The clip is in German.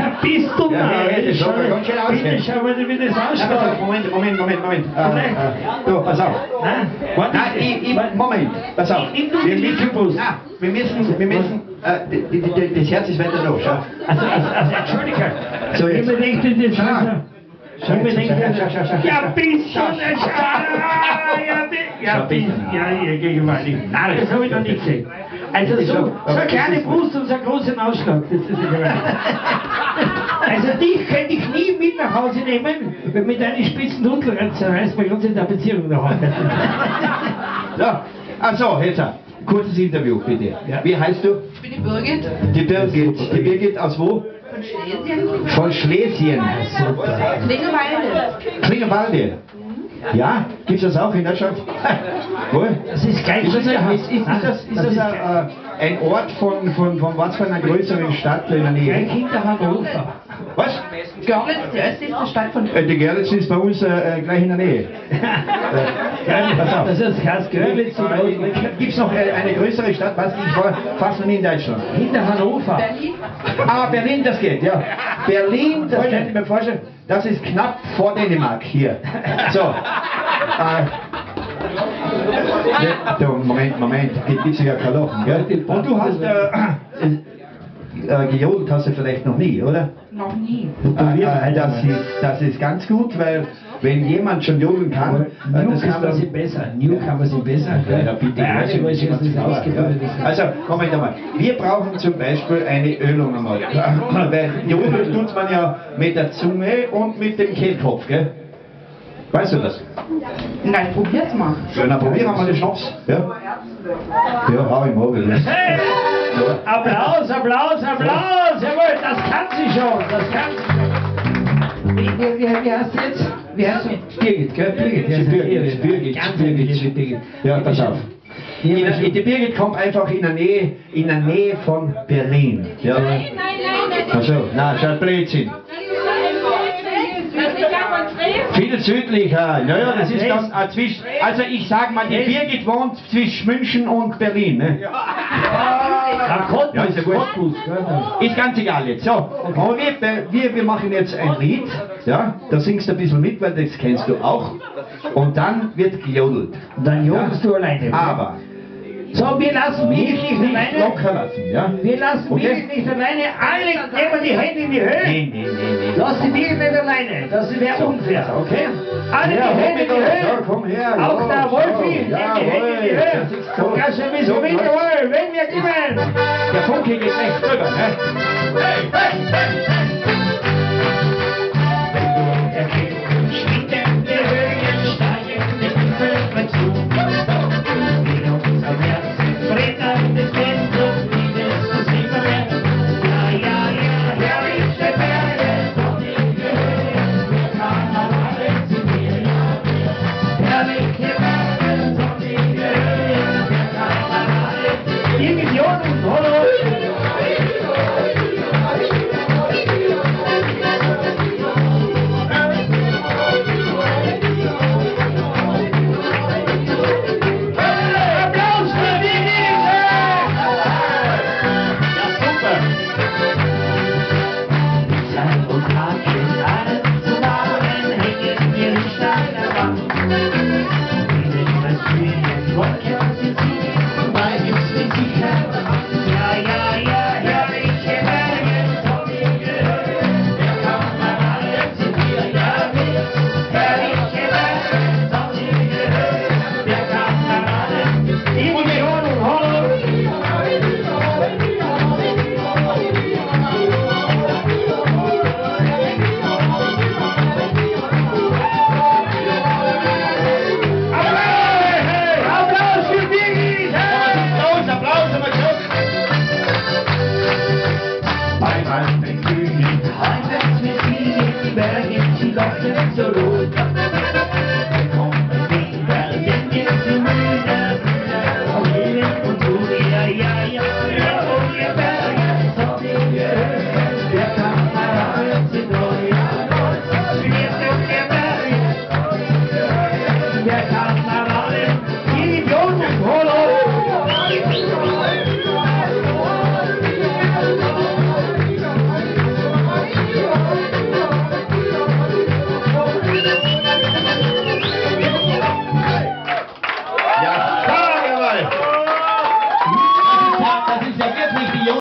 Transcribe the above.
Bist du das schaut ja ganz schön aus. Bitte schau mal, wie das ausschaut. Moment. Du, pass auf. Moment, pass auf. Wir müssen, das Herz ist weiter da, schau. Also, Entschuldigung. So, jetzt. Ich denke, das ist Schau. Ja, bist du nicht. Gewaltig. Nein, das habe ich noch nicht gesehen. Also so eine kleine Brust und so einen großen Ausschlag, das ist ja gewaltig. Also dich könnte ich nie mit nach Hause nehmen, weil mit deinen spitzen Nudeln zerreißt man ganz in der Beziehung nach Hause. So, also, jetzt kurzes Interview bitte. Ja. Wie heißt du? Ich bin die Birgit. Die Birgit. Die Birgit aus wo? Von Schlesien. Von Schlesien. Klingelwalde. Klingelwalde. Ja, gibt es das auch in Deutschland? Wohl? Das ist gleich Ist das sicher. ein Ort von was für einer größeren Stadt in der Gleich Nähe? hinter Hannover. Was? Görlitz, die östlichste Stadt von Die Görlitz ist bei uns gleich in der Nähe. Pass auf. Das ist Herz Görlitz. Gibt es noch eine größere Stadt? Was? Ich war fast noch nie in Deutschland. Hinter Hannover. Berlin. Ah, Berlin, das geht, ja. Berlin, das könnte ich mir vorstellen, das ist knapp vor Dänemark hier. So. Moment, gibt ja kein Lachen, gell? Und du hast gejodelt hast du vielleicht noch nie, oder? Noch nie. Das ist ganz gut, weil wenn jemand schon jodeln kann, Newcomer sind besser. Newcomer sind besser. Ja, bitte. Also, Moment einmal. Wir brauchen zum Beispiel eine Ölung einmal. Weil jodeln tut man ja mit der Zunge und mit dem Kehlkopf, gell? Weißt du das? Nein, probier's mal. Ja, dann probieren wir mal den Schnaps. Ja, ja, hau im Auge. Hey! Applaus! Jawohl, das kann sie schon. Das kann sie. Wie heißt sie jetzt? Wie heißt sie? Birgit, gell? Birgit. Ja, pass auf. Die Birgit kommt einfach in der Nähe von Berlin. Ja. Nein. Also, na, schaut Blödsinn. Viel südlicher, ja, das ist dann zwischen, also ich sag mal, die Birgit wohnt zwischen München und Berlin, ne? Ja, ist ja gut. Ist ganz egal jetzt, so. Aber wir machen jetzt ein Lied, ja, da singst du ein bisschen mit, weil das kennst du auch. Und dann wird gejodelt. Dann jodelst du alleine. Aber so, wir lassen mich nicht alleine. locker lassen, ja? Wir lassen mich nicht alleine. Alle nehmen die Hände in die Höhe. Nee. Lass die Birgit nicht alleine. Das wäre unfair, okay? Alle die Hände in die Höhe. Ja, komm her. Auch der Wolfi, die Hände in die Höhe. Und das wir so jawohl, wenn wir gewinnen. Der Funke geht gleich drüber, ne? Bergen, sie lockt so